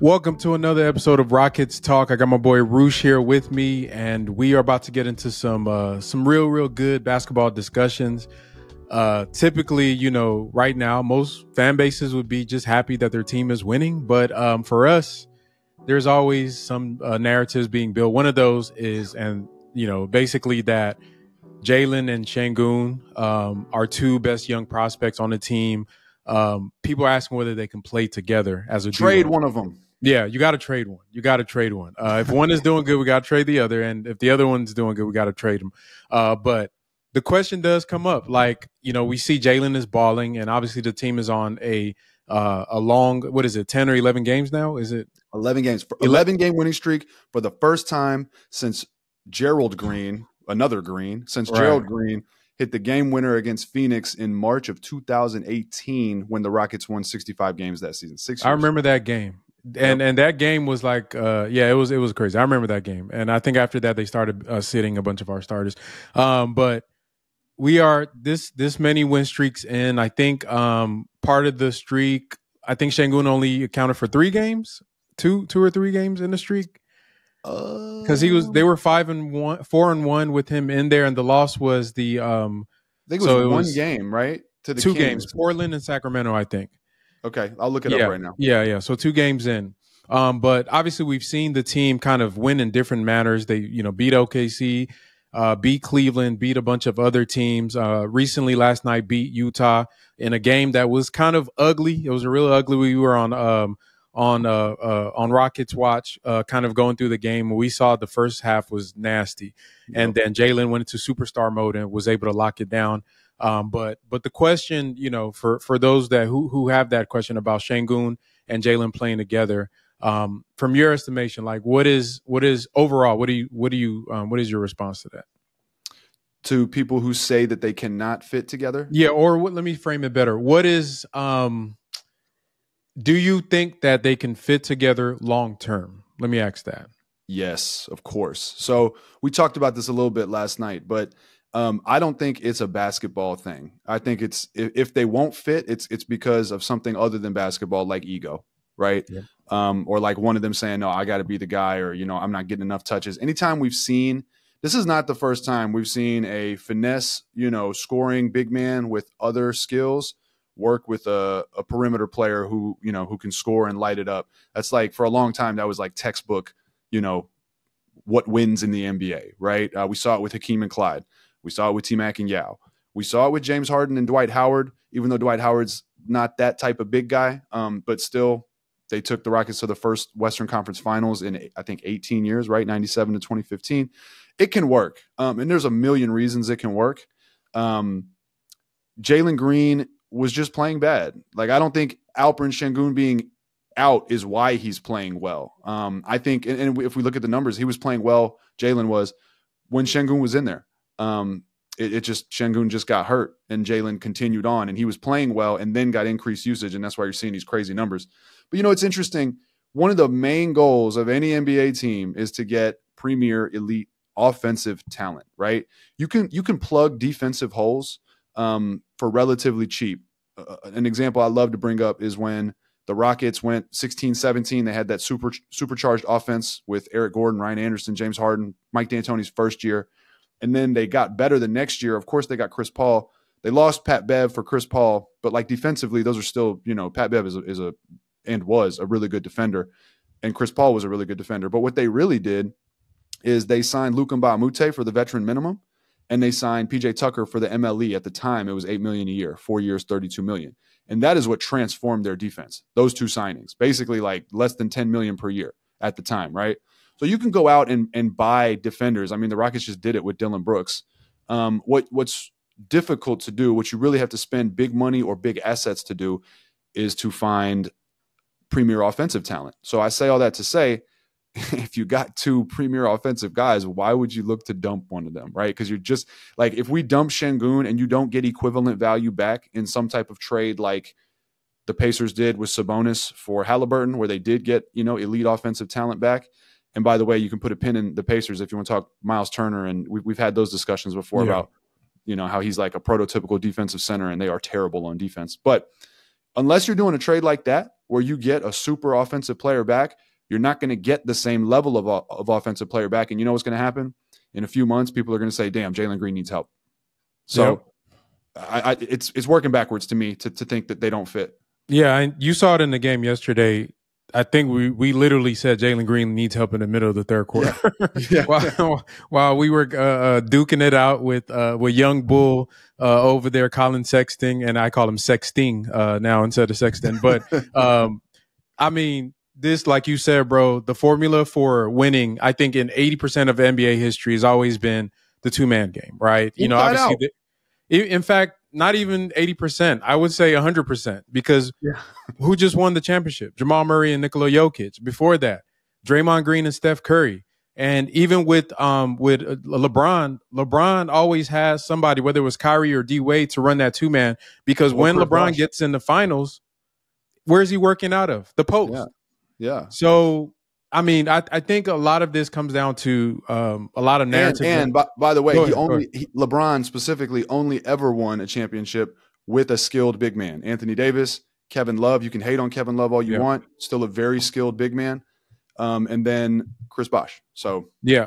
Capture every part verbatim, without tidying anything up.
Welcome to another episode of Rockets Talk. I got my boy Roosh here with me, and we are about to get into some uh, some real, real good basketball discussions. Uh, typically, you know, right now, most fan bases would be just happy that their team is winning. But um, for us, there's always some uh, narratives being built. One of those is, and, you know, basically that Jalen and Sengun um, are two best young prospects on the team. Um, people are asking whether they can play together as a trade duo. one of them. Yeah, you got to trade one. You got to trade one. Uh, if one is doing good, we got to trade the other. And if the other one's doing good, we got to trade them. Uh, but the question does come up. Like, you know, we see Jalen is balling, and obviously the team is on a uh, a long, what is it, ten or eleven games now? Is it? eleven games. eleven game winning streak for the first time since Gerald Green, another Green, since right. Gerald Green hit the game winner against Phoenix in March of two thousand eighteen when the Rockets won sixty-five games that season. Six years. I remember that game. And yep. and that game was like, uh, yeah, it was it was crazy. I remember that game, and I think after that they started uh, sitting a bunch of our starters. Um, but we are this this many win streaks in. I think um, part of the streak, I think Sengun only accounted for three games, two two or three games in the streak, because uh, he was they were five and one, four and one with him in there, and the loss was the um, I think it was so one it was game, right? To the two Kings. games, Portland and Sacramento, I think. Okay, I'll look it yeah, up right now. Yeah, yeah. So two games in. Um, but obviously we've seen the team kind of win in different manners. They, you know, beat O K C, uh, beat Cleveland, beat a bunch of other teams. Uh, recently, last night, beat Utah in a game that was kind of ugly. It was a real ugly. We were on um, on uh, uh, on Rockets Watch, uh, kind of going through the game. We saw the first half was nasty, yep. and then Jalen went into superstar mode and was able to lock it down. Um, but but the question, you know, for, for those that who who have that question about Sengun and Jalen playing together, um, from your estimation, like what is what is overall, what do you what do you um, what is your response to that? To people who say that they cannot fit together? Yeah, or what, let me frame it better. What is um, do you think that they can fit together long term? Let me ask that. Yes, of course. So we talked about this a little bit last night, but Um, I don't think it's a basketball thing. I think it's if, if they won't fit, it's it's because of something other than basketball, like ego, right? Yeah. Um, or like one of them saying, "No, I got to be the guy," or you know, "I'm not getting enough touches." Anytime we've seen, this is not the first time we've seen a finesse, you know, scoring big man with other skills work with a, a perimeter player who you know who can score and light it up. That's like for a long time that was like textbook, you know, what wins in the N B A, right? Uh, we saw it with Hakeem and Clyde. We saw it with T-Mac and Yao. We saw it with James Harden and Dwight Howard, even though Dwight Howard's not that type of big guy. Um, but still, they took the Rockets to the first Western Conference Finals in, I think, eighteen years, right? ninety-seven to twenty fifteen. It can work. Um, and there's a million reasons it can work. Um, Jalen Green was just playing bad. Like, I don't think Alperen Sengun being out is why he's playing well. Um, I think, and, and if we look at the numbers, he was playing well, Jalen was, when Sengun was in there. Um, it, it just Sengun just got hurt and Jalen continued on and he was playing well and then got increased usage. And that's why you're seeing these crazy numbers. But, you know, it's interesting. One of the main goals of any N B A team is to get premier elite offensive talent, right? You can, you can plug defensive holes um, for relatively cheap. Uh, an example I love to bring up is when the Rockets went sixteen seventeen, they had that super supercharged offense with Eric Gordon, Ryan Anderson, James Harden, Mike D'Antoni's first year. And then they got better the next year. Of course, they got Chris Paul. They lost Pat Bev for Chris Paul, but like defensively, those are still, you know, Pat Bev is a, is a and was a really good defender, and Chris Paul was a really good defender. But what they really did is they signed Luka Mbamute for the veteran minimum, and they signed P J Tucker for the M L E. At the time, it was eight million dollars a year, four years, thirty-two million dollars. And that is what transformed their defense. Those two signings, basically like less than ten million dollars per year at the time, right? So you can go out and, and buy defenders. I mean, the Rockets just did it with Dylan Brooks. Um, what what's difficult to do, what you really have to spend big money or big assets to do, is to find premier offensive talent. So I say all that to say, if you got two premier offensive guys, why would you look to dump one of them, right? Because you're just like, if we dump Sengun and you don't get equivalent value back in some type of trade like the Pacers did with Sabonis for Halliburton, where they did get, you know, elite offensive talent back. And by the way, you can put a pin in the Pacers if you want to talk Miles Turner. And we've, we've had those discussions before yeah. about, you know, how he's like a prototypical defensive center and they are terrible on defense. But unless you're doing a trade like that, where you get a super offensive player back, you're not going to get the same level of, of offensive player back. And you know what's going to happen? In a few months, people are going to say, damn, Jalen Green needs help. So yep. I, I, it's it's working backwards to me to, to think that they don't fit. Yeah, and you saw it in the game yesterday. I think we we literally said Jalen Green needs help in the middle of the third quarter. Yeah. Yeah. while, while we were uh, uh, duking it out with uh, with young Bull uh, over there, Colin Sexting, and I call him Sexting uh, now instead of Sexton. But um, I mean, this, like you said, bro, the formula for winning, I think in eighty percent of N B A history has always been the two-man game, right? You know, obviously, the, in fact, not even eighty percent. I would say one hundred percent because yeah. who just won the championship? Jamal Murray and Nikola Jokic. Before that, Draymond Green and Steph Curry. And even with um with LeBron, LeBron always has somebody, whether it was Kyrie or D Wade, to run that two-man because well, when LeBron gosh. gets in the finals, where's he working out of? The post. Yeah. Yeah. So, I mean, I, I think a lot of this comes down to um, a lot of narrative. And, and by, by the way, ahead, he only he, LeBron specifically only ever won a championship with a skilled big man. Anthony Davis, Kevin Love. You can hate on Kevin Love all you yeah. want. Still a very skilled big man. Um, and then Chris Bosh. So yeah.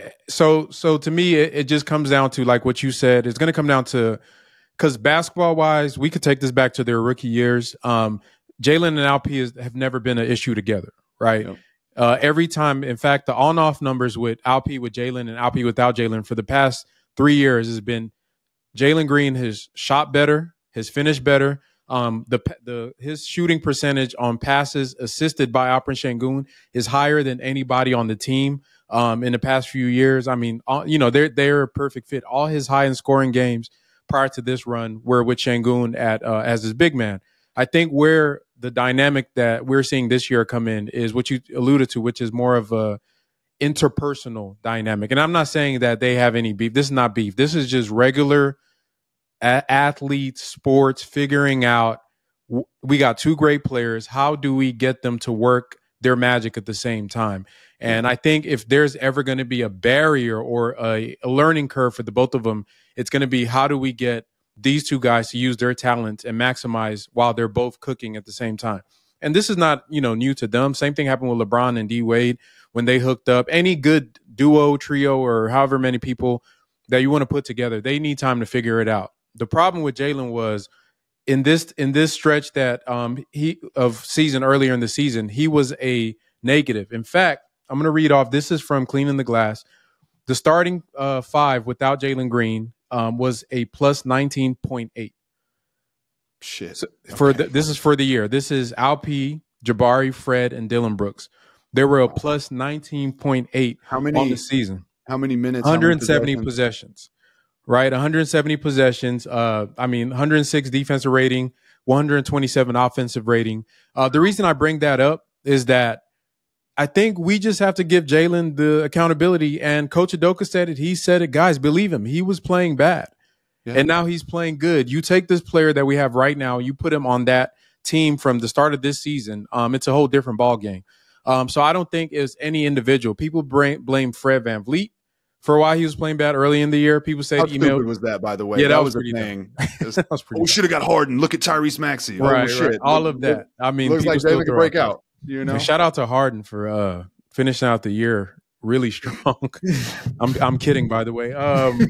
So so to me, it, it just comes down to like what you said. It's going to come down to because basketball wise, we could take this back to their rookie years. Um, Jalen and Al P is, have never been an issue together, right? Yep. Uh, every time, in fact, the on-off numbers with Al P with Jalen and Al P without Jalen for the past three years has been Jalen Green has shot better, has finished better. Um, the the his shooting percentage on passes assisted by Alperen Sengun is higher than anybody on the team um, in the past few years. I mean, all, you know, they're they're a perfect fit. All his high in scoring games prior to this run were with Sengun at uh, as his big man. I think where the dynamic that we're seeing this year come in is what you alluded to, which is more of a interpersonal dynamic. And I'm not saying that they have any beef. This is not beef. This is just regular a- athletes, sports, figuring out w- we got two great players. How do we get them to work their magic at the same time? And I think if there's ever going to be a barrier or a, a learning curve for the both of them, it's going to be how do we get these two guys to use their talent and maximize while they're both cooking at the same time. And this is not, you know, new to them. Same thing happened with LeBron and D Wade when they hooked up. Any good duo, trio, or however many people that you want to put together, they need time to figure it out. The problem with Jalen was in this in this stretch that um he of season earlier in the season, he was a negative. In fact, I'm going to read off. This is from Cleaning the Glass. The starting uh, five without Jalen Green Um, was a plus nineteen point eight. Shit. So for okay. the, this is for the year. This is Al P, Jabari, Fred, and Dylan Brooks. There were a wow. plus nineteen point eight how many, on the season. How many minutes? one hundred seventy possessions? possessions. Right? one hundred seventy possessions. Uh, I mean, one hundred six defensive rating, one hundred twenty-seven offensive rating. Uh, the reason I bring that up is that I think we just have to give Jalen the accountability. And Coach Udoka said it. He said it. Guys, believe him. He was playing bad. Yeah. And now he's playing good. You take this player that we have right now, you put him on that team from the start of this season. Um, it's a whole different ball game. Um, so I don't think it's any individual. People blame, blame Fred VanVleet for why he was playing bad early in the year. People say How email stupid was that, by the way? Yeah, that, that was, was pretty a thing. Was, that was pretty oh, we should have got Harden. Look at Tyrese Maxey. Right, oh, shit. right. All of that. I mean, looks like David could break out. You know, shout out to Harden for uh, finishing out the year really strong. I'm I'm kidding, by the way. Um,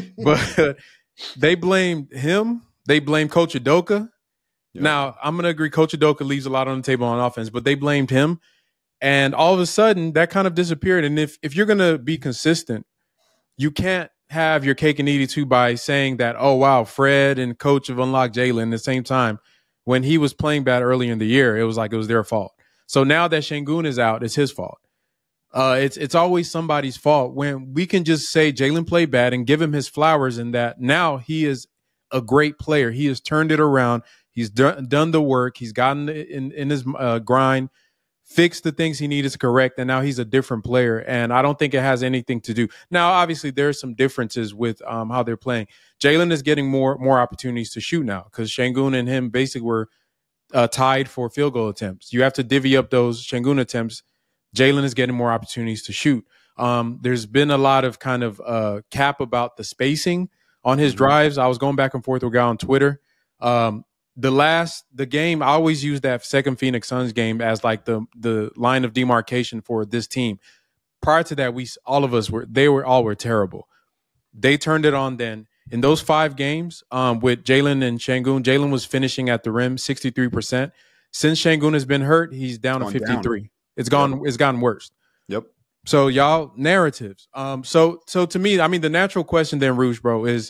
but they blamed him. They blamed Coach Udoka. Yeah. Now I'm gonna agree. Coach Udoka leaves a lot on the table on offense, but they blamed him, and all of a sudden that kind of disappeared. And if if you're gonna be consistent, you can't have your cake and eat it too by saying that, oh wow, Fred and Coach have unlocked Jalen at the same time. When he was playing bad earlier in the year, it was like it was their fault. So now that Sengun is out, it's his fault. Uh, it's it's always somebody's fault when we can just say Jalen played bad and give him his flowers in that now he is a great player. He has turned it around. He's done, done the work. He's gotten in, in his uh, grind, fixed the things he needed to correct, and now he's a different player. And I don't think it has anything to do. Now, obviously, there's some differences with um, how they're playing. Jalen is getting more more opportunities to shoot now because Sengun and him basically were uh, tied for field goal attempts. You have to divvy up those Sengun attempts. Jalen is getting more opportunities to shoot. Um, there's been a lot of kind of uh, cap about the spacing on his drives. I was going back and forth with a guy on Twitter. Um, the last the game, I always use that second Phoenix Suns game as like the the line of demarcation for this team. Prior to that, we all of us were they were all were terrible. They turned it on then. In those five games, um, with Jalen and Sengun, Jalen was finishing at the rim sixty-three percent. Since Sengun has been hurt, he's down to fifty-three. Down. It's gone. Yep. It's gotten worse. Yep. So y'all narratives. Um. So so to me, I mean, the natural question then, Roosh, bro, is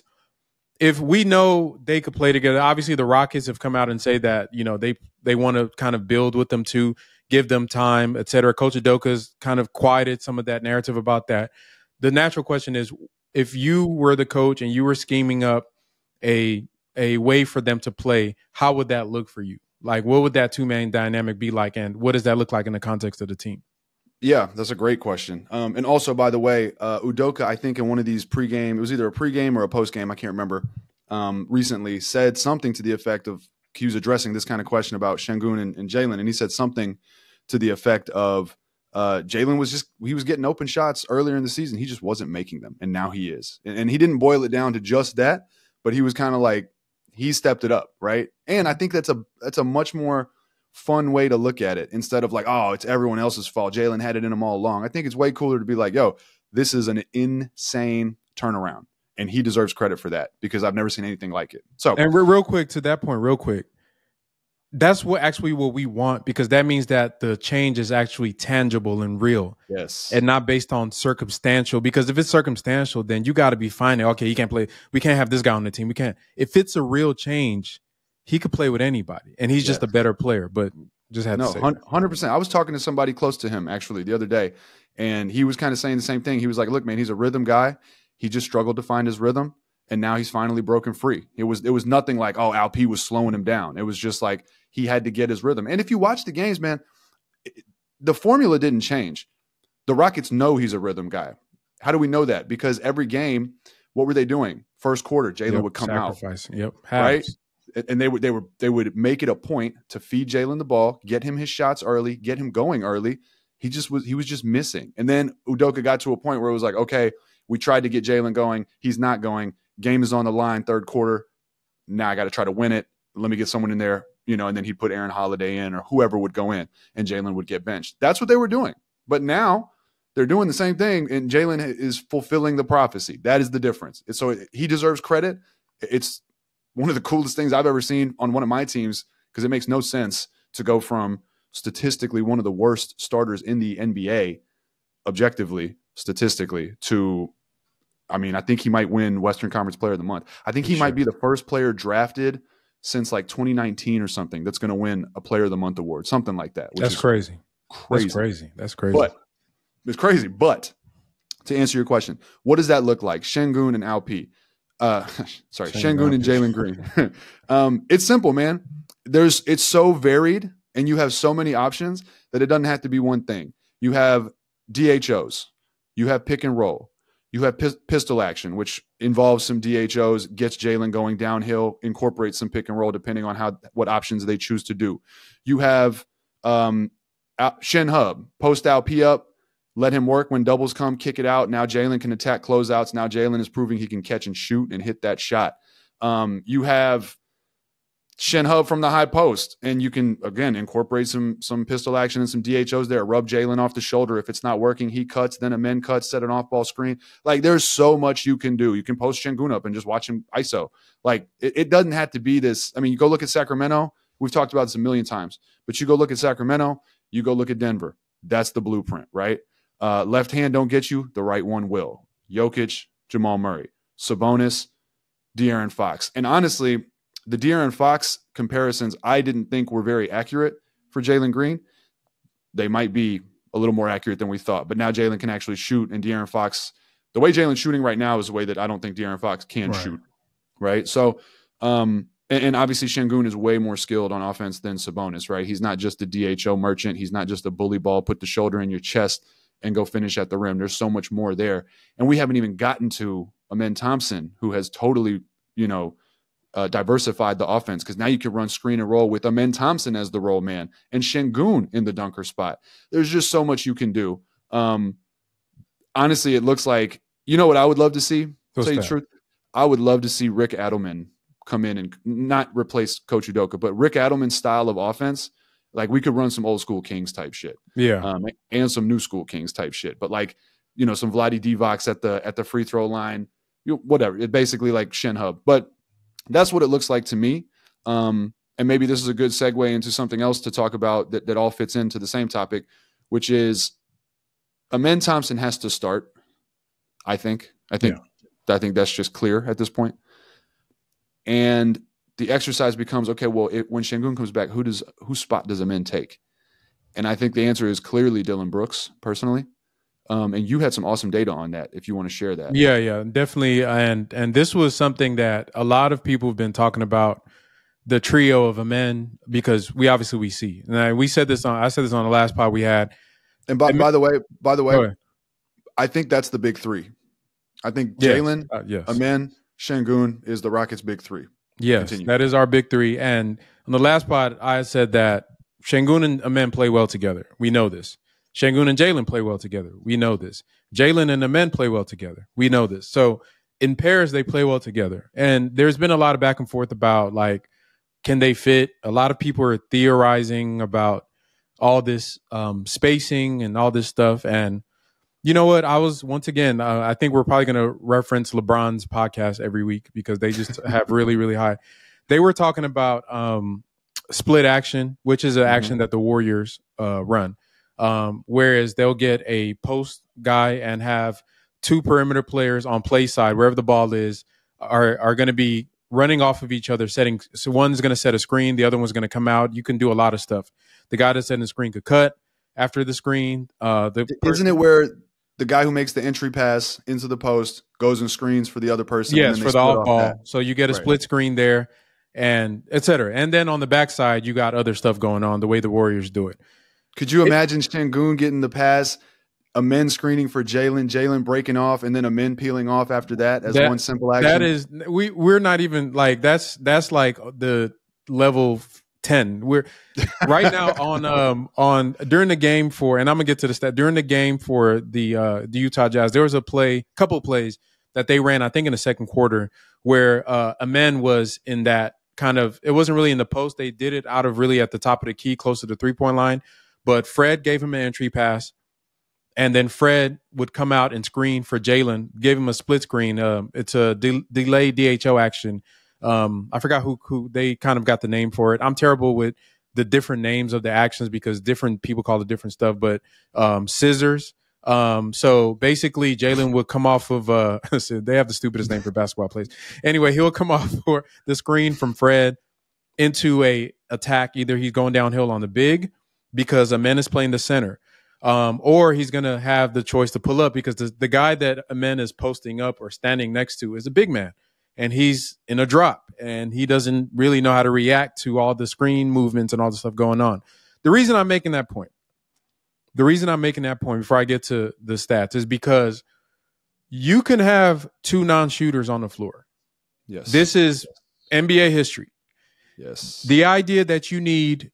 if we know they could play together. Obviously, the Rockets have come out and say that you know they they want to kind of build with them too, give them time, et cetera. Coach Udoka's kind of quieted some of that narrative about that. The natural question is, if you were the coach and you were scheming up a a way for them to play, how would that look for you? Like, what would that two-man dynamic be like, and what does that look like in the context of the team? Yeah, that's a great question. Um, and also, by the way, uh, Udoka, I think in one of these pregame, it was either a pregame or a postgame, I can't remember, um, recently said something to the effect of, he was addressing this kind of question about Sengun and, and Jalen, and he said something to the effect of, Uh, Jalen was just, he was getting open shots earlier in the season. He just wasn't making them. And now he is. And, and he didn't boil it down to just that, but he was kind of like, he stepped it up. Right. And I think that's a, that's a much more fun way to look at it instead of like, oh, it's everyone else's fault. Jalen had it in him all along. I think it's way cooler to be like, yo, this is an insane turnaround. And he deserves credit for that because I've never seen anything like it. So, and real quick to that point, real quick. That's what actually what we want, because that means that the change is actually tangible and real. Yes. And not based on circumstantial, because if it's circumstantial, then you got to be finding, okay, he can't play. We can't have this guy on the team. We can't. If it's a real change, he could play with anybody and he's just yes. a better player, but just had no, to say one hundred percent. I was talking to somebody close to him actually the other day, and he was kind of saying the same thing. He was like, look, man, he's a rhythm guy. He just struggled to find his rhythm. And now he's finally broken free. It was, it was nothing like, oh, Alp was slowing him down. It was just like, he had to get his rhythm. And if you watch the games, man, the formula didn't change. The Rockets know he's a rhythm guy. How do we know that? Because every game, what were they doing? First quarter, Jalen yep, would come sacrifice. out. Yep. Right. And they would, they were, they would make it a point to feed Jalen the ball, get him his shots early, get him going early. He just was, he was just missing. And then Udoka got to a point where it was like, okay, we tried to get Jalen going. He's not going. Game is on the line, third quarter. Now I got to try to win it. Let me get someone in there, you know, and then he'd put Aaron Holiday in or whoever would go in, and Jalen would get benched. That's what they were doing. But now they're doing the same thing, and Jalen is fulfilling the prophecy. That is the difference. So he deserves credit. It's one of the coolest things I've ever seen on one of my teams, because it makes no sense to go from statistically one of the worst starters in the N B A, objectively, statistically, to I mean, I think he might win Western Conference Player of the Month. I think he sure. might be the first player drafted since like twenty nineteen or something that's going to win a Player of the Month award, something like that. Which that's is crazy. Crazy. That's crazy. That's crazy. But it's crazy. But to answer your question, what does that look like? Sengun and Alp. Uh, sorry, Sengun and Jalen Green. um, it's simple, man. There's it's so varied, and you have so many options that it doesn't have to be one thing. You have D H Os. You have pick and roll. You have pistol action, which involves some D H Os, gets Jalen going downhill, incorporates some pick and roll depending on how what options they choose to do. You have um, Shin Hub, post out, P up, let him work when doubles come, kick it out. Now Jalen can attack closeouts. Now Jalen is proving he can catch and shoot and hit that shot. Um, you have Shin Hub from the high post, and you can, again, incorporate some some pistol action and some D H Os there. Rub Jalen off the shoulder. If it's not working, he cuts, then a men cut, set an off-ball screen. Like, there's so much you can do. You can post Sengun up and just watch him I S O. Like, it, it doesn't have to be this. I mean, you go look at Sacramento. We've talked about this a million times. But you go look at Sacramento, you go look at Denver. That's the blueprint, right? Uh, left hand don't get you. The right one will. Jokic, Jamal Murray. Sabonis, De'Aaron Fox. And honestly, the De'Aaron Fox comparisons I didn't think were very accurate for Jalen Green. They might be a little more accurate than we thought. But now Jalen can actually shoot, and De'Aaron Fox, the way Jalen's shooting right now is the way that I don't think De'Aaron Fox can right. shoot, right? So, um, and, and obviously Sengun is way more skilled on offense than Sabonis, right? He's not just a D H O merchant. He's not just a bully ball, put the shoulder in your chest and go finish at the rim. There's so much more there. And we haven't even gotten to Amen Thompson, who has totally, you know, Uh, diversified the offense, because now you can run screen and roll with Amen Thompson as the roll man and Sengun in the dunker spot. There's just so much you can do. Um, honestly, it looks like, you know what I would love to see? What's tell you the truth, I would love to see Rick Adelman come in and not replace Coach Udoka, but Rick Adelman's style of offense, like we could run some old school Kings type shit. Yeah. Um, and some new school Kings type shit. But like, you know, some Vlade Divacs at the, at the free throw line, you know, whatever. It basically like Shin Hub, but that's what it looks like to me. Um, and maybe this is a good segue into something else to talk about that, that all fits into the same topic, which is Amen Thompson has to start. I think, I think, yeah. I think that's just clear at this point. And the exercise becomes, okay, well, it, when Sengun comes back, who does, whose spot does Amen take? And I think the answer is clearly Dylan Brooks, personally. Um, and you had some awesome data on that, if you want to share that. Yeah, yeah, definitely. And and this was something that a lot of people have been talking about, the trio of Amen, because we obviously we see. And I, we said this on, I said this on the last pod we had. And by, by the way, by the way, I think that's the big three. I think yes. Jalen, uh, yes. Amen, Sengun is the Rockets' big three. Yes, Continue. That is our big three. And on the last pod, I said that Sengun and Amen play well together. We know this. Sengun and Jalen play well together. We know this. Jalen and Amen play well together. We know this. So in pairs, they play well together. And there's been a lot of back and forth about, like, can they fit? A lot of people are theorizing about all this um, spacing and all this stuff. And you know what? I was, once again, uh, I think we're probably going to reference LeBron's podcast every week because they just have really, really high. They were talking about um, split action, which is an mm-hmm. action that the Warriors uh, run. Um, whereas they'll get a post guy and have two perimeter players on play side, wherever the ball is, are are going to be running off of each other, setting. So one's going to set a screen, the other one's going to come out. You can do a lot of stuff. The guy that's setting the screen could cut after the screen. Uh, the Isn't person- it where the guy who makes the entry pass into the post goes and screens for the other person? Yes, and for the off ball. That. So you get a right. split screen there, and et cetera. And then on the backside, you got other stuff going on the way the Warriors do it. Could you imagine Sengun getting the pass, Amen screening for Jalen, Jalen breaking off, and then Amen peeling off after that as that, one simple action? That is, we we're not even like that's that's like the level ten. We're right now on um on during the game for, and I'm gonna get to the stat during the game for the uh the Utah Jazz. There was a play, couple plays that they ran, I think in the second quarter, where uh Amen was in that kind of, it wasn't really in the post. They did it out of really at the top of the key, close to the three point line. But Fred gave him an entry pass, and then Fred would come out and screen for Jalen, gave him a split screen. Um, it's a de- delayed D H O action. Um, I forgot who who they kind of got the name for it. I'm terrible with the different names of the actions because different people call it different stuff. But um, scissors. Um, so basically, Jalen would come off of uh, they have the stupidest name for basketball players. Anyway, he'll come off for the screen from Fred into a attack. Either he's going downhill on the big, because Amen is playing the center, um, or he's going to have the choice to pull up because the, the guy that Amen is posting up or standing next to is a big man, and he's in a drop, and he doesn't really know how to react to all the screen movements and all the stuff going on. The reason I'm making that point, the reason I'm making that point before I get to the stats is because you can have two non-shooters on the floor. Yes. This is N B A history. Yes. The idea that you need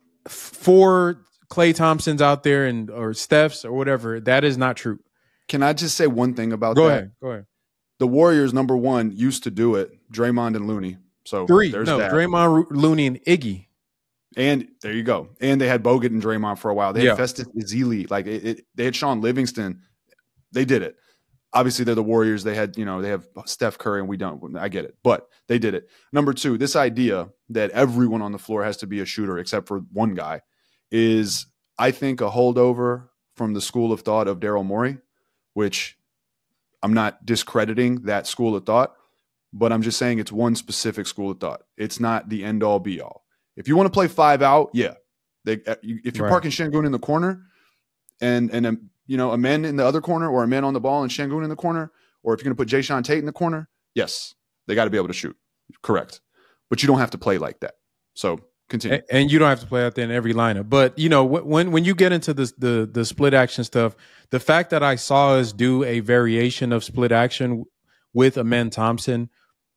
four Klay Thompsons out there and or Stephs or whatever, that is not true. Can I just say one thing about Go that? ahead. Go ahead. The Warriors, number one, used to do it. Draymond and Looney. So three. There's no, that. Draymond, Looney, and Iggy. And there you go. And they had Bogut and Draymond for a while. They had yeah. Festus Ezeli. Like it, it, they had Sean Livingston. They did it. Obviously, they're the Warriors. They had, you know, they have Steph Curry, and we don't. I get it, but they did it. Number two, this idea that everyone on the floor has to be a shooter except for one guy is, I think, a holdover from the school of thought of Daryl Morey, which I'm not discrediting that school of thought, but I'm just saying it's one specific school of thought. It's not the end all be all. If you want to play five out, yeah. They, if you're right. parking Sengun in the corner and, and um, you know, Amen in the other corner or Amen on the ball and Sengun in the corner, or if you're going to put Jayshawn Tate in the corner, yes, they got to be able to shoot. Correct. But you don't have to play like that. So continue. And, and you don't have to play out there in every lineup. But, you know, when when you get into the, the, the split action stuff, the fact that I saw us do a variation of split action with Amen Thompson,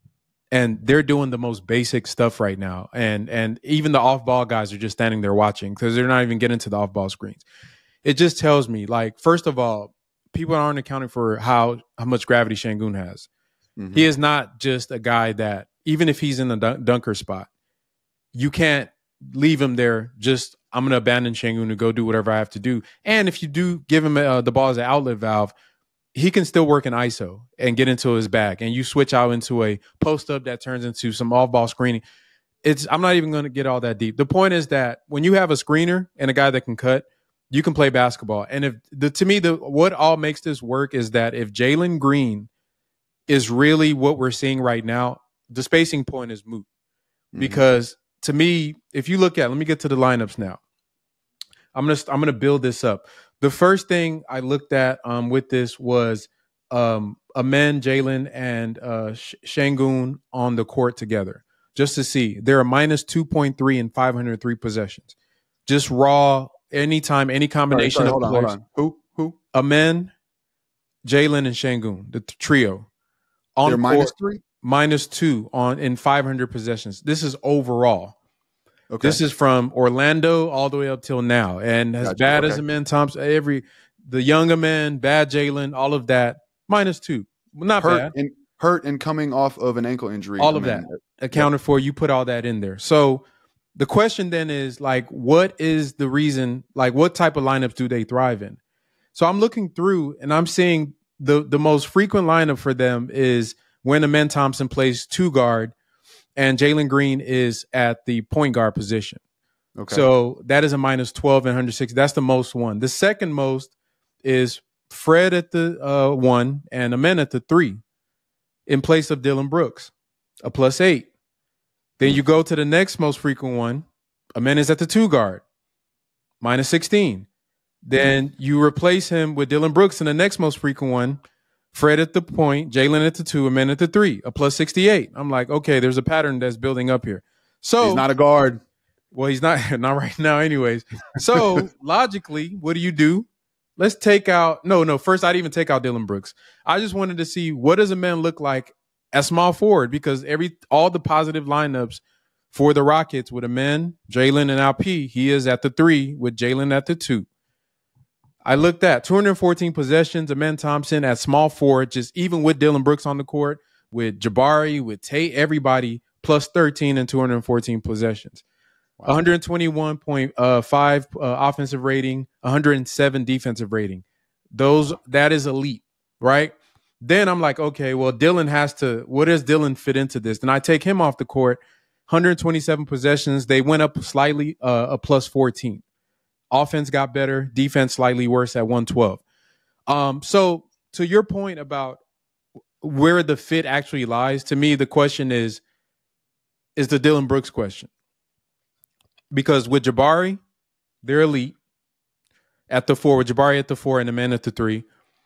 and they're doing the most basic stuff right now. And and even the off-ball guys are just standing there watching because they're not even getting to the off-ball screens. It just tells me, like, first of all, people aren't accounting for how, how much gravity Sengun has. Mm-hmm. He is not just a guy that even if he's in the dun- dunker spot, you can't leave him there. Just I'm going to abandon Sengun to go do whatever I have to do. And if you do give him uh, the ball as an outlet valve, he can still work in I S O and get into his bag. And you switch out into a post up that turns into some off ball screening. It's I'm not even going to get all that deep. The point is that when you have a screener and a guy that can cut, you can play basketball. And if the to me, the what all makes this work is that if Jalen Green is really what we're seeing right now, the spacing point is moot. Mm-hmm. Because to me, if you look at, let me get to the lineups now. I'm gonna I'm gonna build this up. The first thing I looked at um, with this was um, Amen, Jalen, and uh, Sengun on the court together, just to see. They're a minus two point three in five hundred three possessions. Just raw, anytime, any combination sorry, sorry, of hold on, players. hold on. Who? Who? Amen, Jalen, and Sengun, the trio. On They're court, minus three? Minus two on in five hundred possessions. This is overall. Okay. This is from Orlando all the way up till now. And as gotcha. bad okay. as Amen Thompson, every the younger men, bad Jalen, all of that, minus two. Not hurt bad. And, hurt and coming off of an ankle injury. All of that accounted yep. for. You put all that in there. So the question then is, like, what is the reason, like, what type of lineups do they thrive in? So I'm looking through and I'm seeing the, the most frequent lineup for them is when Amen Thompson plays two guard and Jalen Green is at the point guard position. Okay. So that is a minus twelve and one hundred sixty. That's the most one. The second most is Fred at the uh, one and Amen at the three in place of Dylan Brooks, a plus eight. Then you go to the next most frequent one. Amen is at the two guard, minus sixteen. Then you replace him with Dylan Brooks in the next most frequent one. Fred at the point, Jalen at the two, Amen at the three, a plus sixty-eight. I'm like, okay, there's a pattern that's building up here. So he's not a guard. Well, he's not, not right now anyways. So logically, what do you do? Let's take out, no, no, first I'd even take out Dylan Brooks. I just wanted to see what does Amen look like at small forward, because every all the positive lineups for the Rockets with Amen, Jalen, and Alp, he is at the three with Jalen at the two. I looked at two hundred fourteen possessions, Amen Thompson at small forward, just even with Dylan Brooks on the court, with Jabari, with Tate, everybody, plus thirteen and two hundred fourteen possessions. Wow. one twenty-one point five uh, offensive rating, one hundred seven defensive rating. Those that is elite, right? Then I'm like, okay, well, Dylan has to, what does Dylan fit into this? Then I take him off the court, one hundred twenty-seven possessions. They went up slightly, uh, a plus fourteen. Offense got better, defense slightly worse at one twelve. Um, so to your point about where the fit actually lies, to me, the question is, is the Dylan Brooks question. Because with Jabari, they're elite at the four, with Jabari at the four and Amen at the three.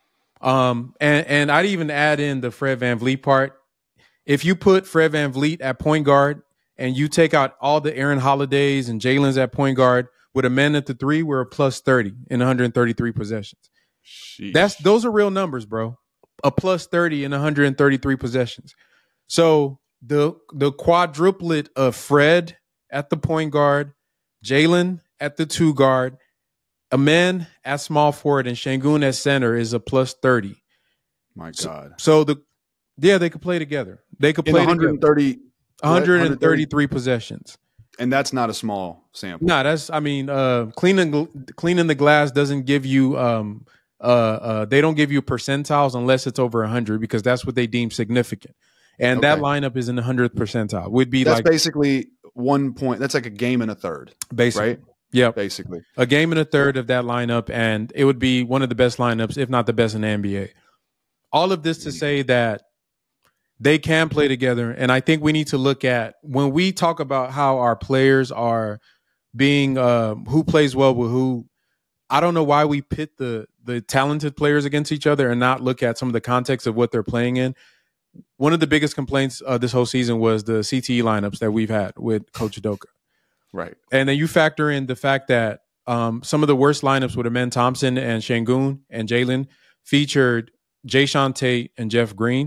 Um, and, and I'd even add in the Fred VanVleet part. If you put Fred VanVleet at point guard and you take out all the Aaron Holidays and Jalen's at point guard, with Amen at the three, we're a plus thirty in one hundred thirty-three possessions. Sheesh. That's those are real numbers, bro. A plus thirty in one hundred thirty-three possessions. So the the quadruplet of Fred at the point guard, Jalen at the two guard, Amen at small forward, and Sengun at center is a plus thirty. My God. So, so the yeah, they could play together. They could in play one hundred thirty, together. one hundred thirty-three possessions. And that's not a small sample. No, nah, that's, I mean, uh, cleaning cleaning the glass doesn't give you, um, uh, uh, they don't give you percentiles unless it's over one hundred, because that's what they deem significant. And okay. that lineup is in the one hundredth percentile. Would be that's like basically one point. That's like a game and a third. Basically. Right? Yeah. Basically. A game and a third of that lineup, and it would be one of the best lineups, if not the best in the N B A. All of this to say that they can play together. And I think we need to look at, when we talk about how our players are being, uh, who plays well with who, I don't know why we pit the the talented players against each other and not look at some of the context of what they're playing in. One of the biggest complaints uh, this whole season was the C T E lineups that we've had with Coach Udoka. Right. And then you factor in the fact that um, some of the worst lineups with Amen Thompson and Sengun and Jalen featured Jayshawn Tate and Jeff Green.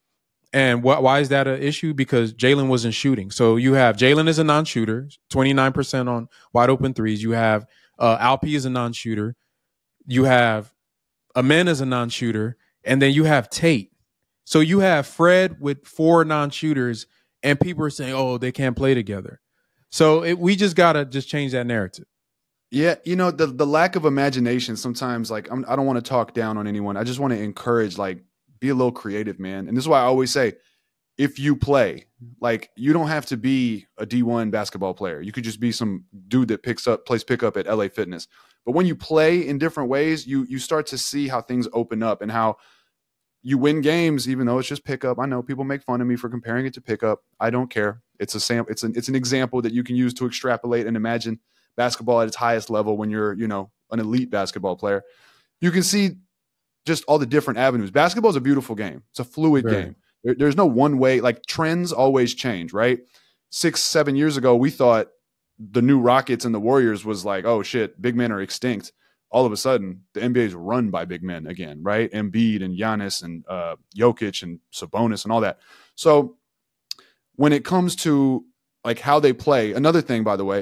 And wh- why is that an issue? Because Jalen wasn't shooting. So you have Jalen as a non-shooter, twenty-nine percent on wide open threes. You have uh, Alp as a non-shooter. You have Amen as a non-shooter. And then you have Tate. So you have Fred with four non-shooters and people are saying, oh, they can't play together. So it, we just got to just change that narrative. Yeah, you know, the the lack of imagination sometimes, like, I'm, I don't want to talk down on anyone. I just want to encourage, like, be a little creative, man. And this is why I always say, if you play, like, you don't have to be a D one basketball player. You could just be some dude that picks up, plays pickup at L A Fitness. But when you play in different ways, you you start to see how things open up and how you win games, even though it's just pickup. I know people make fun of me for comparing it to pickup. I don't care. It's a sam- It's an it's an example that you can use to extrapolate and imagine basketball at its highest level when you're, you know, an elite basketball player. You can see just all the different avenues. Basketball is a beautiful game. It's a fluid right. game. There, there's no one way. Like, trends always change, right? Six, seven years ago, we thought the new Rockets and the Warriors was like, oh shit, big men are extinct. All of a sudden, the N B A is run by big men again, right? Embiid and Giannis and uh, Jokic and Sabonis and all that. So when it comes to, like, how they play, another thing, by the way,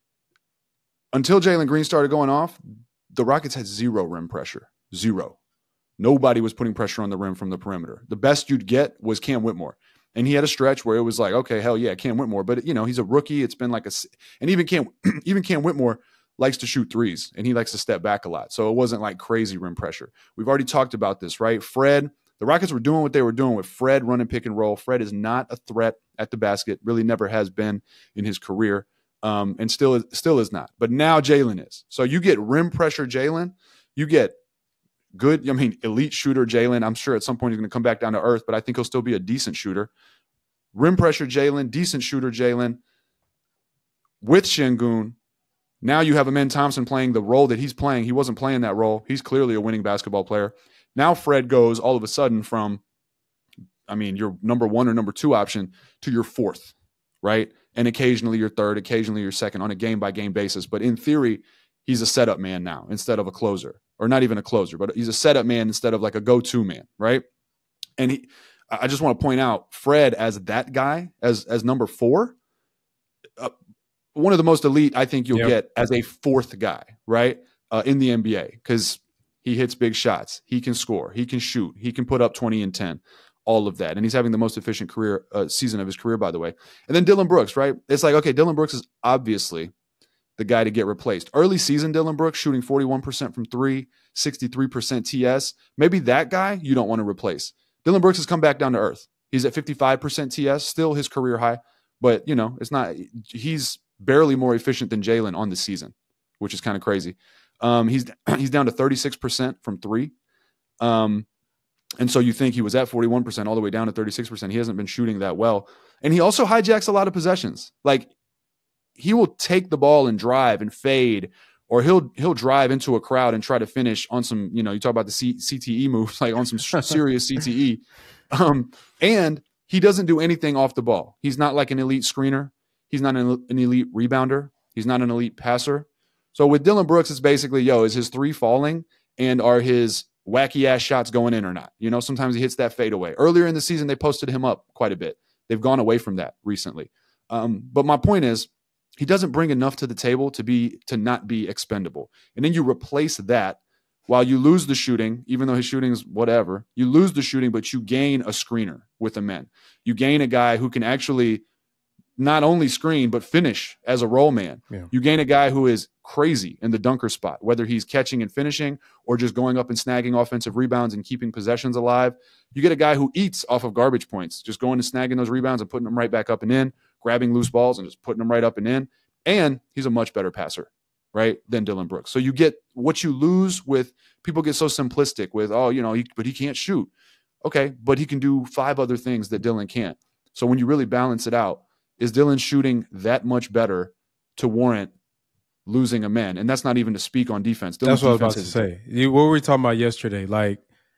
until Jalen Green started going off, the Rockets had zero rim pressure. Zero. Nobody was putting pressure on the rim from the perimeter. The best you'd get was Cam Whitmore. And he had a stretch where it was like, okay, hell yeah, Cam Whitmore. But, you know, he's a rookie. It's been like a – and even Cam, even Cam Whitmore likes to shoot threes, and he likes to step back a lot. So it wasn't like crazy rim pressure. We've already talked about this, right? Fred – the Rockets were doing what they were doing with Fred running pick and roll. Fred is not a threat at the basket, really never has been in his career. Um, and still is, still is not. But now Jalen is. So you get rim pressure Jalen. You get good, I mean, elite shooter Jalen. I'm sure at some point he's going to come back down to earth, but I think he'll still be a decent shooter. Rim pressure Jalen, decent shooter Jalen. With Sengun, now you have Alperen Thompson playing the role that he's playing. He wasn't playing that role. He's clearly a winning basketball player. Now Fred goes all of a sudden from, I mean, your number one or number two option to your fourth, right? And occasionally your third, occasionally your second on a game-by-game basis. But in theory, he's a setup man now instead of a closer. Or not even a closer, but he's a setup man instead of like a go-to man, right? And he, I just want to point out, Fred as that guy, as as number four, uh, one of the most elite I think you'll yep. get as a fourth guy, right, uh, in the N B A, because he hits big shots. He can score. He can shoot. He can put up twenty and ten. All of that. And he's having the most efficient career uh, season of his career, by the way. And then Dillon Brooks, right? It's like, okay, Dillon Brooks is obviously the guy to get replaced. Early season Dillon Brooks shooting forty-one percent from three, sixty-three percent T S. Maybe that guy you don't want to replace. Dillon Brooks has come back down to earth. He's at fifty-five percent T S, still his career high. But, you know, it's not – he's barely more efficient than Jalen on the season, which is kind of crazy. Um, he's he's down to thirty-six percent from three. Um And so you think he was at forty-one percent all the way down to thirty-six percent. He hasn't been shooting that well. And he also hijacks a lot of possessions. Like, he will take the ball and drive and fade, or he'll he'll drive into a crowd and try to finish on some, you know, you talk about the C- CTE moves, like on some serious C T E. Um, and he doesn't do anything off the ball. He's not like an elite screener. He's not an, an elite rebounder. He's not an elite passer. So with Dillon Brooks, it's basically, yo, is his three falling, and are his wacky ass shots going in or not? You know, sometimes he hits that fadeaway. Earlier in the season, they posted him up quite a bit. They've gone away from that recently. Um, but my point is, he doesn't bring enough to the table to be to not be expendable. And then you replace that while you lose the shooting, even though his shooting is whatever. You lose the shooting, but you gain a screener with a man. You gain a guy who can actually not only screen, but finish as a roll man. Yeah. You gain a guy who is crazy in the dunker spot, whether he's catching and finishing or just going up and snagging offensive rebounds and keeping possessions alive. You get a guy who eats off of garbage points, just going and snagging those rebounds and putting them right back up and in, grabbing loose balls and just putting them right up and in. And he's a much better passer, right, than Dillon Brooks. So you get what you lose with people get so simplistic with, oh, you know, he, but he can't shoot. Okay, but he can do five other things that Dillon can't. So when you really balance it out, is Dillon shooting that much better to warrant losing a man? And that's not even to speak on defense. Dillon's that's what I was about to say. You, what were we talking about yesterday? Like,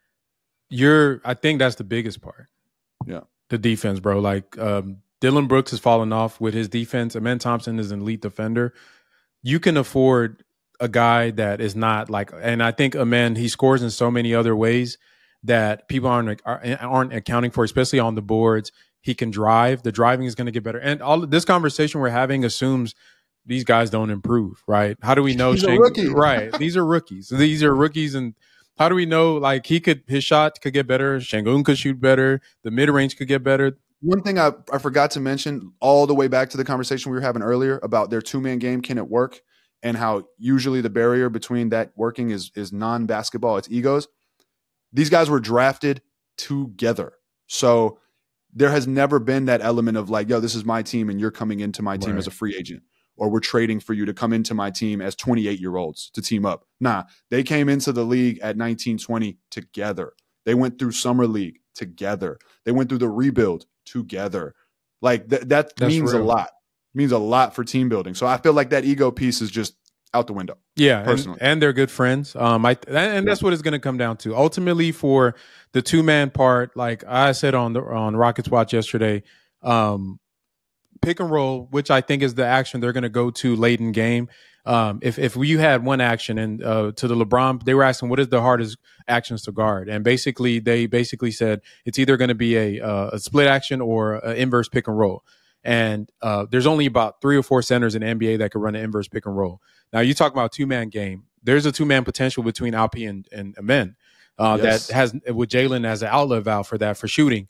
you're, I think that's the biggest part. Yeah. The defense, bro. Like, um, Dillon Brooks has fallen off with his defense. Alperen Thompson is an elite defender. You can afford a guy that is not like, and I think Amen, he scores in so many other ways that people aren't aren't accounting for, especially on the boards. He can drive. The driving is going to get better. And all this conversation we're having assumes these guys don't improve, right? How do we know? He's a rookie. Right. These are rookies. These are rookies. And how do we know, like, he could, his shot could get better. Sengun could shoot better. The mid-range could get better. one thing I, I forgot to mention all the way back to the conversation we were having earlier about their two-man game, can it work, and how usually the barrier between that working is, is non-basketball, it's egos. These guys were drafted together. So there has never been that element of like, yo, this is my team and you're coming into my team right. as a free agent, or we're trading for you to come into my team as twenty-eight-year-olds to team up. Nah, they came into the league at nineteen, twenty together. They went through summer league together. They went through the rebuild together. Like th- that That's means real. a lot. Means a lot for team building. So I feel like that ego piece is just out the window. Yeah, personally. And, and they're good friends. Um, I and yeah. that's what it's going to come down to. Ultimately, for the two man part, like I said on the on Rockets Watch yesterday, um, pick and roll, which I think is the action they're going to go to late in game. Um, if if you had one action and uh, to the LeBron, they were asking what is the hardest actions to guard, and basically they basically said it's either going to be a uh, a split action or an inverse pick and roll. And uh, there's only about three or four centers in the N B A that can run an inverse pick and roll. Now, you talk about two-man game. There's a two-man potential between Alperen and, and Amen uh, yes. that has with Jalen as an outlet valve for that, for shooting.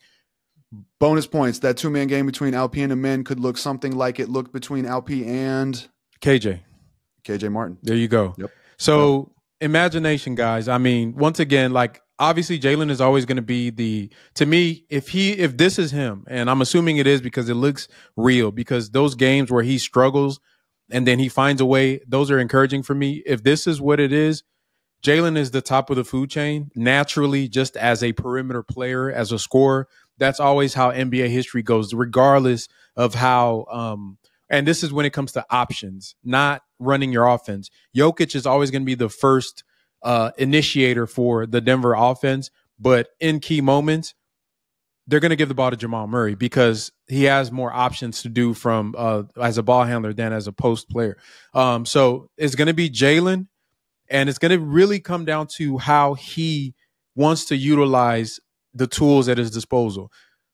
Bonus points. That two-man game between Alperen and Amen could look something like it looked between Alperen and K J. K J Martin. There you go. Yep. So yep. imagination, guys. I mean, once again, like, obviously, Jalen is always going to be the, to me, if he, if this is him, and I'm assuming it is because it looks real, because those games where he struggles and then he finds a way, those are encouraging for me. If this is what it is, Jalen is the top of the food chain naturally, just as a perimeter player, as a scorer. That's always how N B A history goes, regardless of how, um, and this is when it comes to options, not running your offense. Jokic is always going to be the first Uh, initiator for the Denver offense, but in key moments, they're going to give the ball to Jamal Murray because he has more options to do from uh, as a ball handler than as a post player. Um, so it's going to be Jalen, and it's going to really come down to how he wants to utilize the tools at his disposal.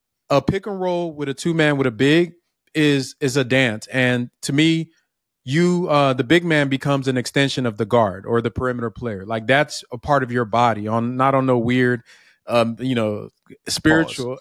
A pick and roll with a two man with a big is is a dance, and to me, you uh the big man becomes an extension of the guard or the perimeter player. Like, that's a part of your body, on not on no weird um you know spiritual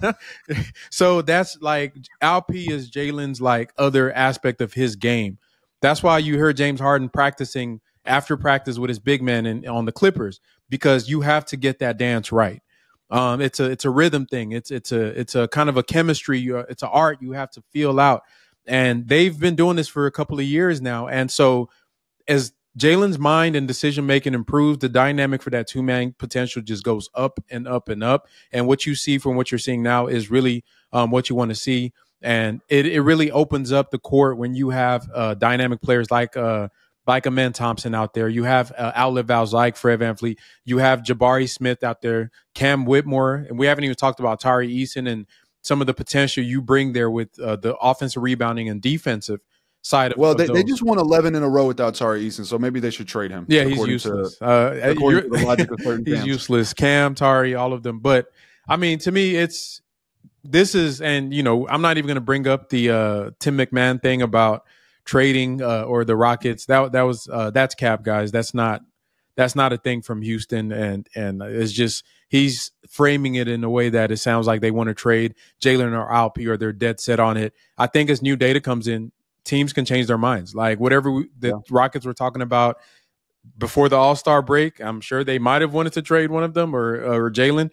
so that's like Alp is Jalen's like other aspect of his game. That's why you heard James Harden practicing after practice with his big man in, on the Clippers, because you have to get that dance right. Um it's a it's a rhythm thing. It's it's a it's a kind of a chemistry, it's an art you have to feel out. And they've been doing this for a couple of years now. And so as Jalen's mind and decision-making improves, the dynamic for that two-man potential just goes up and up and up. And what you see from what you're seeing now is really um, what you want to see. And it, it really opens up the court when you have uh, dynamic players like uh, like Amen Thompson out there. You have uh, outlet valves like Fred VanVleet. You have Jabari Smith out there, Cam Whitmore. And we haven't even talked about Tari Eason and some of the potential you bring there with uh, the offensive rebounding and defensive side of Well, they, of they just won eleven in a row without Tari Eason, so maybe they should trade him. Yeah, he's useless. To, uh, to the logic of he's fans. useless. Cam, Tari, all of them. But, I mean, to me, it's this is, and, you know, I'm not even going to bring up the uh, Tim McMahon thing about trading uh, or the Rockets. That that was uh, that's cap, guys. That's not that's not a thing from Houston, and and it's just he's framing it in a way that it sounds like they want to trade Jalen or Alp, or they're dead set on it. I think as new data comes in, teams can change their minds. Like whatever we, the yeah. Rockets were talking about before the All-Star break, I'm sure they might have wanted to trade one of them or or Jalen.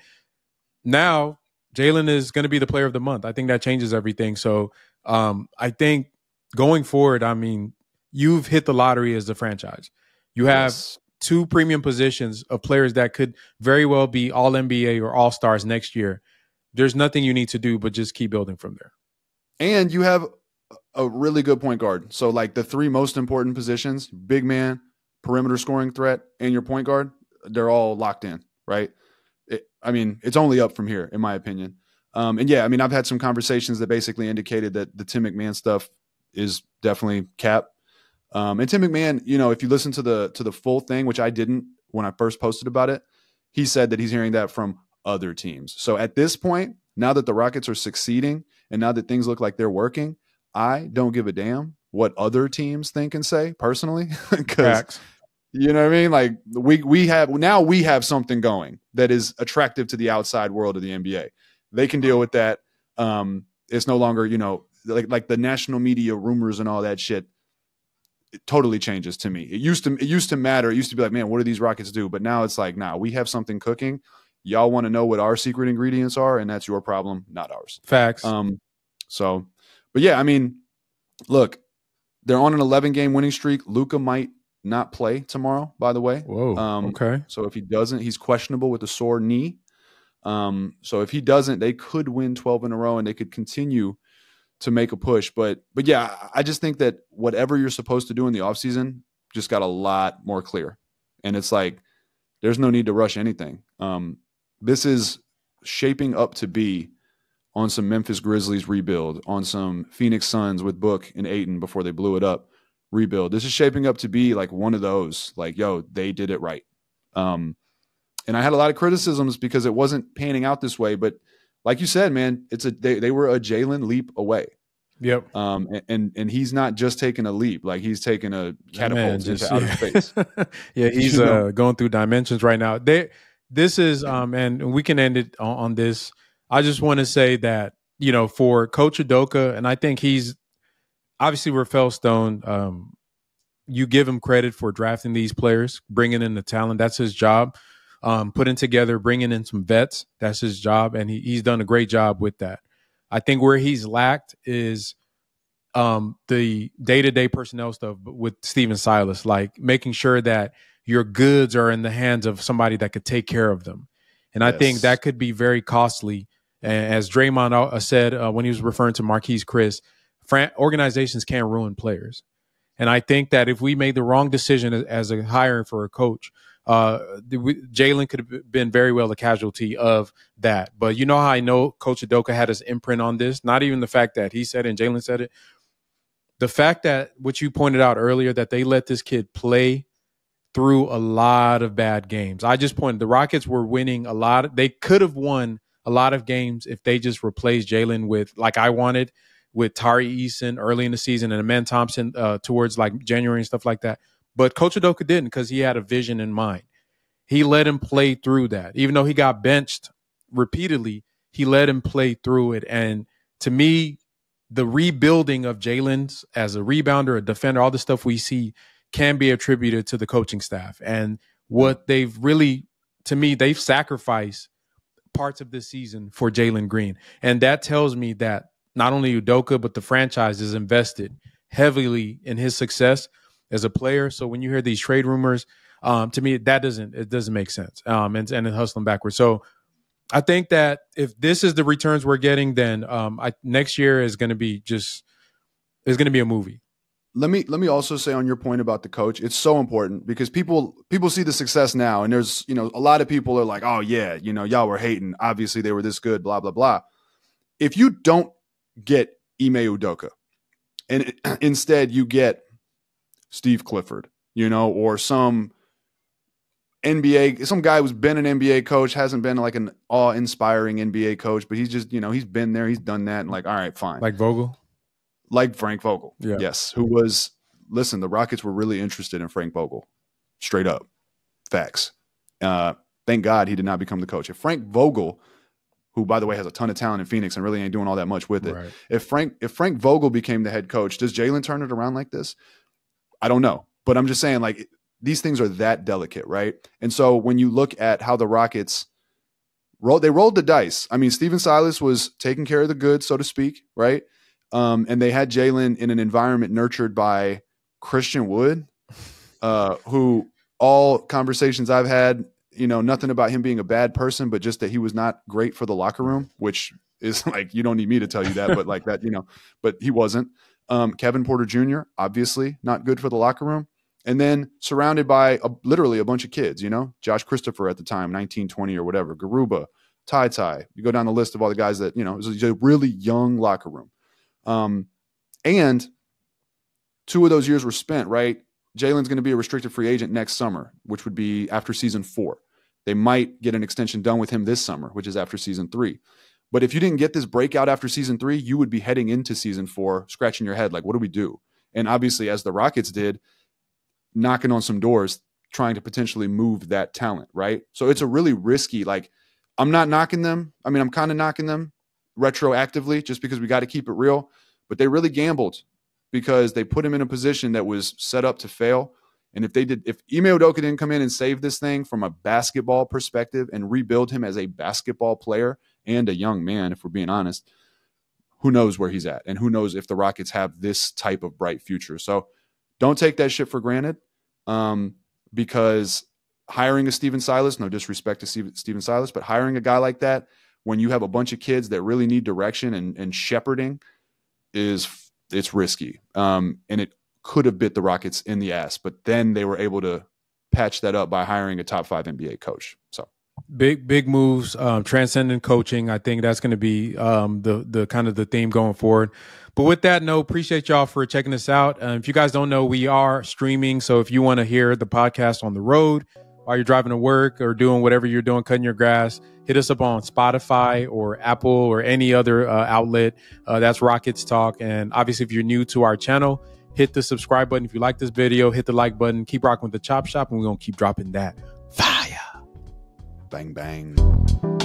Now Jalen is going to be the player of the month. I think that changes everything. So um, I think going forward, I mean, you've hit the lottery as the franchise. You have yes. two premium positions of players that could very well be all N B A or all-stars next year. There's nothing you need to do but just keep building from there. And you have a really good point guard. So like the three most important positions, big man, perimeter scoring threat, and your point guard, they're all locked in, right? It, I mean, it's only up from here, in my opinion. Um, and yeah, I mean, I've had some conversations that basically indicated that the Tim McMahon stuff is definitely cap. Um, and Tim McMahon, you know, if you listen to the to the full thing, which I didn't when I first posted about it, he said that he's hearing that from other teams. So at this point, now that the Rockets are succeeding and now that things look like they're working, I don't give a damn what other teams think and say personally, because you know what I mean? Like we we have now we have something going that is attractive to the outside world of the N B A. They can deal with that. Um, it's no longer, you know, like like the national media rumors and all that shit. It totally changes to me. It used to it used to matter. It used to be like, man, what do these Rockets do? But now it's like, nah, we have something cooking. Y'all want to know what our secret ingredients are, and that's your problem, not ours. Facts. Um, so, but yeah, I mean, look, they're on an eleven game winning streak. Luka might not play tomorrow, by the way. Whoa. Um, okay. So if he doesn't, he's questionable with a sore knee. Um, so if he doesn't, they could win twelve in a row, and they could continue to make a push. But, but yeah, I just think that whatever you're supposed to do in the offseason just got a lot more clear. And it's like, there's no need to rush anything. Um, this is shaping up to be on some Memphis Grizzlies rebuild, on some Phoenix Suns with Book and Ayton before they blew it up rebuild. This is shaping up to be like one of those, like, yo, they did it right. Um, and I had a lot of criticisms because it wasn't panning out this way, but like you said, man, it's a they, they were a Jalen leap away. Yep. Um, and, and and he's not just taking a leap, like he's taking a catapult Man, just, into outer yeah. space. yeah, he's You know? uh, going through dimensions right now. They, this is, um, and we can end it on, on this. I just want to say that, you know, for Coach Udoka, and I think he's obviously Rafael Stone. Um, you give him credit for drafting these players, bringing in the talent. That's his job. Um, putting together, bringing in some vets. That's his job. And he, he's done a great job with that. I think where he's lacked is um, the day-to-day personnel stuff with Steven Silas, like making sure that your goods are in the hands of somebody that could take care of them. And yes. I think that could be very costly. And as Draymond said uh, when he was referring to Marquise Chris, fran- organizations can't ruin players. And I think that if we made the wrong decision as a hiring for a coach, uh, Jalen could have been very well a casualty of that. But you know how I know Coach Udoka had his imprint on this? Not even the fact that he said it and Jalen said it. The fact that, what you pointed out earlier, that they let this kid play through a lot of bad games. I just pointed, the Rockets were winning a lot. Of, they could have won a lot of games if they just replaced Jalen with, like I wanted, with Tari Eason early in the season and Amen Thompson uh, towards like January and stuff like that. But Coach Udoka didn't, because he had a vision in mind. He let him play through that. Even though he got benched repeatedly, he let him play through it. And to me, the rebuilding of Jalen's as a rebounder, a defender, all the stuff we see can be attributed to the coaching staff. And what they've really, to me, they've sacrificed parts of this season for Jalen Green. And that tells me that not only Udoka, but the franchise is invested heavily in his success as a player. So when you hear these trade rumors, um, to me, that doesn't, it doesn't make sense. Um, and, and hustling backwards. So I think that if this is the returns we're getting, then um, I, next year is going to be just, is going to be a movie. Let me let me also say on your point about the coach, it's so important because people people see the success now, and there's, you know, a lot of people are like, oh yeah, you know, y'all were hating. Obviously they were this good, blah, blah, blah. If you don't get Ime Udoka and instead you get Steve Clifford, you know, or some N B A, some guy who's been an N B A coach, hasn't been like an awe-inspiring N B A coach, but he's just, you know, he's been there, he's done that, and like, all right, fine. Like Vogel? Like Frank Vogel, yeah. Yes, who was, listen, the Rockets were really interested in Frank Vogel, straight up, facts. Uh, thank God he did not become the coach. If Frank Vogel, who, by the way, has a ton of talent in Phoenix and really ain't doing all that much with it, right. if Frank if Frank Vogel became the head coach, does Jalen turn it around like this? I don't know, but I'm just saying, like, these things are that delicate, right? And so when you look at how the Rockets rolled, they rolled the dice. I mean, Steven Silas was taking care of the goods, so to speak, right? Um, and they had Jalen in an environment nurtured by Christian Wood, uh, who all conversations I've had, you know, nothing about him being a bad person, but just that he was not great for the locker room, which is like, you don't need me to tell you that, but like that, you know, but he wasn't. Um, Kevin Porter Junior, obviously not good for the locker room. And then surrounded by a, literally a bunch of kids, you know, Josh Christopher at the time, nineteen, twenty or whatever, Garuba, Ty Ty. You go down the list of all the guys that, you know, it was a really young locker room. Um, and two of those years were spent, right? Jalen's going to be a restricted free agent next summer, which would be after season four. They might get an extension done with him this summer, which is after season three. But if you didn't get this breakout after season three, you would be heading into season four, scratching your head, like, what do we do? And obviously, as the Rockets did, knocking on some doors, trying to potentially move that talent, right? So it's a really risky, like, I'm not knocking them. I mean, I'm kind of knocking them retroactively just because we got to keep it real, but they really gambled because they put him in a position that was set up to fail. And if they did, if Ime Udoka didn't come in and save this thing from a basketball perspective and rebuild him as a basketball player and a young man, if we're being honest, who knows where he's at and who knows if the Rockets have this type of bright future. So don't take that shit for granted, um, because hiring a Steven Silas, no disrespect to Steve, Steven Silas, but hiring a guy like that when you have a bunch of kids that really need direction and, and shepherding is it's risky. Um, and it could have bit the Rockets in the ass, but then they were able to patch that up by hiring a top five N B A coach. So big, big moves, um, transcendent coaching. I think that's going to be um, the the kind of the theme going forward. But with that note, appreciate y'all for checking us out. Uh, if you guys don't know, we are streaming. So if you want to hear the podcast on the road while you're driving to work or doing whatever you're doing, cutting your grass, hit us up on Spotify or Apple or any other uh, outlet. Uh, that's Rockets Talk. And obviously, if you're new to our channel, hit the subscribe button. If you like this video, hit the like button. Keep rocking with the Chop Shop, and we're going to keep dropping that fire. Bang, bang.